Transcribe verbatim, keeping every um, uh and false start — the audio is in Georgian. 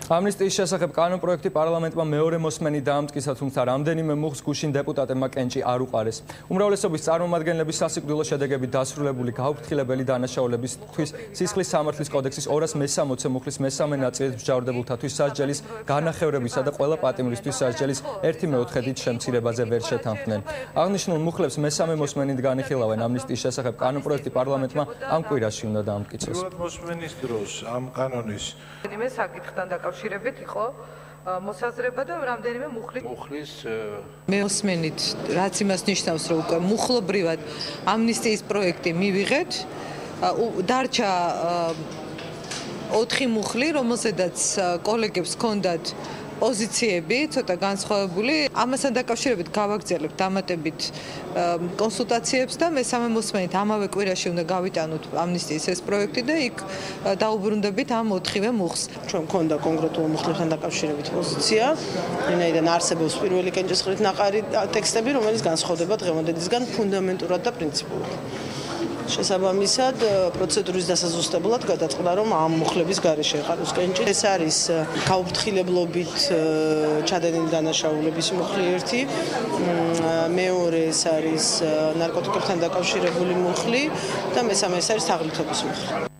Amnistიის შესახებ კანონპროექტი პარლამენტმა მეორე მოსმენი დაამტკიცა, თუმცა რამდენიმე მუხს გუშინ დეპუტატებმა კენჭი არ უყარეს. უმრავლესობის წარმომადგენლების სასიკვდილო შედეგებით დასრულებული გაუფრთხილებელი დანაშაულებისთვის სისხლის სამართლის კოდექსის ორას მესამოცე მუხლის მესამე ნაწილის მსჯავრდებულთათვის სასჯელის განახევრებისა და ყველა პატიმრისთვის სასჯელის ერთი მეოთხედით შემცირებაზე ვერ შეთანხმდნენ. აღნიშნულ მუხლებს მესამე მოსმენით განიხილავენ. ამნისტიის შესახებ კანონპროექტი პარლამენტმა ამ კვირაში უნდა დაამტკიცოს. მოსმენის დროს ამ კანონის რამდენიმე საკითხთან დაკავშირებით იყო მოსაზრება და რამდენიმე მუხლის მუხლის მოსმენით, რაც იმას ნიშნავს, რომ უკვე მუხლობრივად ამნისტიის პროექტი მივიღეთ, დარჩა ოთხი მუხლი, რომელზედაც კოლეგებს ჰქონდათ პოზიციები ცოტა განსხვავებული. ამასთან დაკავშირებით გავაგრძელებთ დამატებით კონსულტაციებს და მესამე მოსმენით ამავე კვირაში უნდა გავიტანოთ ამნისტიის ეს პროექტი და იქ დაუბრუნდებით ამ ოთხივე მუხს. ჩვენ მქონდა კონკრეტულ მუხლებთან დაკავშირებით პოზიცია, ვინაიდან არსებობს პირველი კენჭისყრით ნაყარი ტექსტები, რომელიც განსხვავდება დღევანდელისგან ფუნდამენტურად და პრინციპულად. შესაბამისად, პროცედურის დასაზუსტებლად გადაწყდა, რომ ამ მუხლების გარეშე ეყაროს კენჭი. ეს არის გაუფრთხილებლობით ჩადენილი დანაშაულების მუხლი ერთი, მეორე ეს არის ნარკოტიკებთან დაკავშირებული მუხლი და მესამე ეს არის თაღლითობის მუხლი.